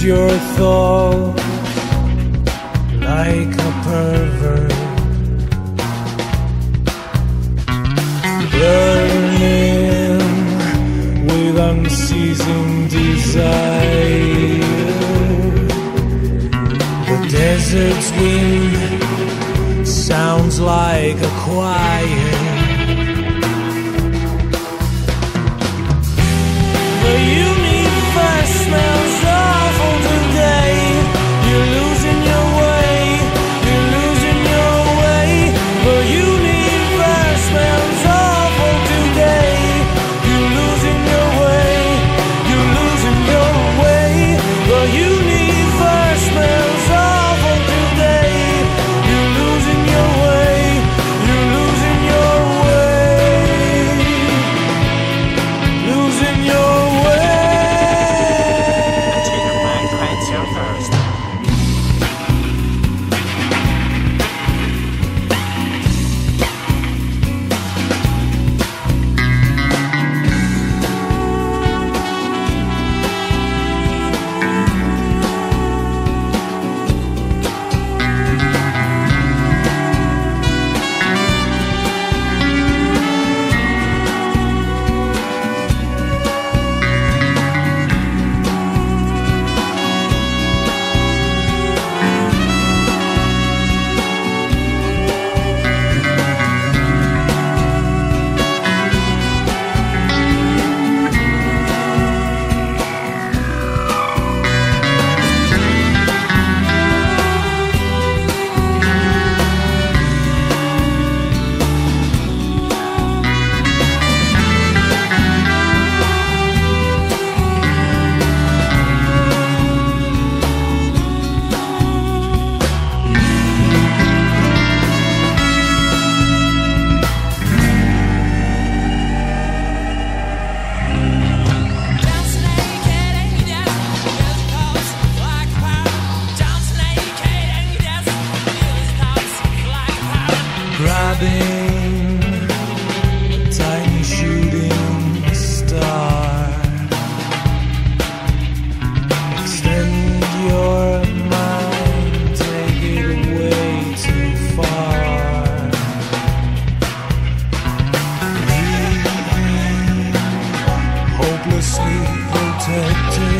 your thoughts like a pervert, burning with unceasing desire. The desert's wind sounds like a choir. The universe smells awful today. You're losing your way. You're losing your way. The universe smells awful today. You're losing your way. You're losing your way. The universe smells awful today. You're losing your way. You're losing your way. Losing your way. Grabbing a tiny shooting star, extend your mind, take it way too far. Leaving hopelessly protected.